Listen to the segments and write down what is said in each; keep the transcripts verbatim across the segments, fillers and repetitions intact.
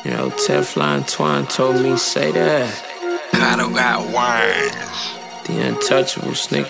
You know, Teflon Twine told me, say that. Cardo got wine. The Untouchables, nigga.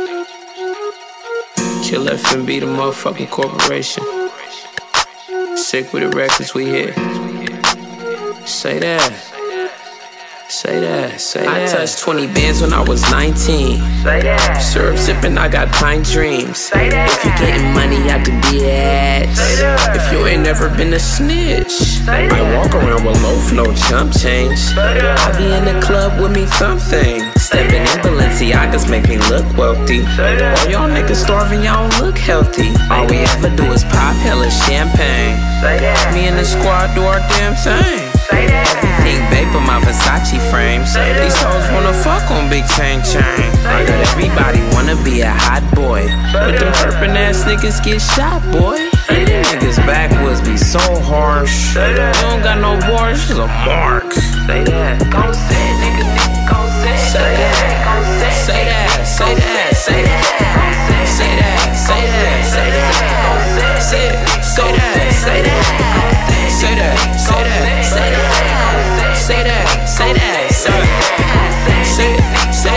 Kill F and B, the motherfucking corporation. Sick with the records we hit. Say that. Say that, say that. I touched twenty bands when I was nineteen. Say that. Syrup sipping, I got pine dreams. Say that. If you getting money out the bitch. Say that. If you ain't never been a snitch. Say that. I walk around with loaf, no chump change. Say that. I be in the club with me something. Stepping in Balenciagas make me look wealthy. Say that. While y'all niggas starving, y'all don't look healthy. All we ever do is pop hella champagne. Say that. Me and the squad do our damn thing. Say that. Everything baked with my Versace frames. These hoes wanna fuck on big chain chain. I got everybody wanna be a hot boy, but them purpin' ass niggas get shot, boy. And them niggas backwoods be so harsh. They don't got no bars, just a mark. Say that. Gon' say it, nigga, nigga, gon' say it. Say that, say that, say that, say that, say that, say that, say that, say that, say that, say that, say that, say that, say that, say that, say that, say that, say that, say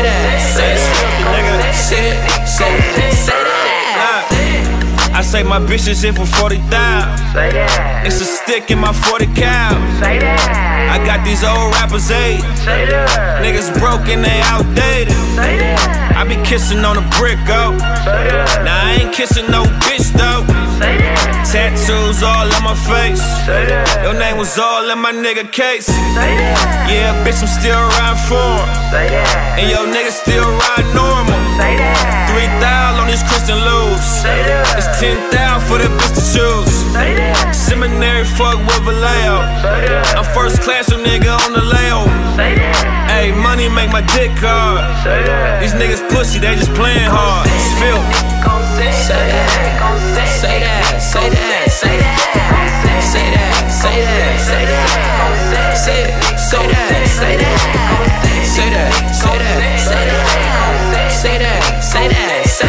that, say that. I say my bitch is in for forty thousand. Say that. It's a stick in my forty cal. Say that. I got these old rappers eight. Say that. Niggas broken, they outdated. Say that. I be kissing on a brick, oh. Say that. Now I ain't kissing no bitch, though. Say that. Tattoos all on my face. Say that. Your name was all in my nigga case. Say that. Yeah, bitch, I'm still riding for him. Say that. And your nigga still ride normal. Say that. Three thousand on this Christian loose. Say that. It's ten thousand for the bitch to choose. Say that. Seminary fuck with Vallejo. Say that. I'm first class, some nigga on the layout. Say that. Hey, money make my dick hard. Say that. These niggas pussy, they just playing hard. It's filth. Say that, say that, say that, say that, say that, say that, say that, say that, say that, say that, say that, say that, say that, say that, say that, say that, say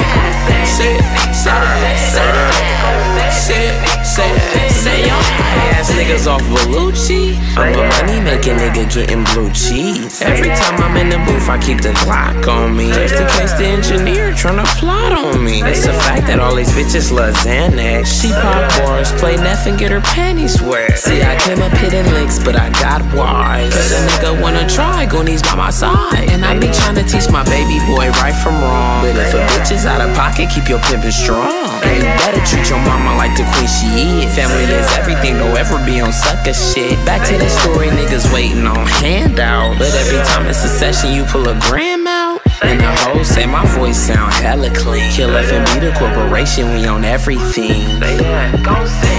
that, say that, say that, say y'all ass niggas off Belucci. I'm a money making nigga getting blue cheese. Every time I'm in the booth, I keep the Glock on me, just in case the engineer tryna plot on me. It's the fact that all these bitches love Xanax. She pop bars, play Nef and get her panties wet. See, I came up hitting licks, but I got wise. Cause a nigga wanna try, Goonies by my side. And I be tryna teach my baby boy right from wrong. But if a bitch is out of pocket, keep your pimpin' strong. And you better treat your mama like the queen she is. Family is everything, don't ever be on sucker shit. Back to the story, niggas waiting on handout. But every time it's a session, you pull a gram out. And the hoes say my voice sound hella clean. Kill F and B the corporation, we on everything. Say that. Gon' say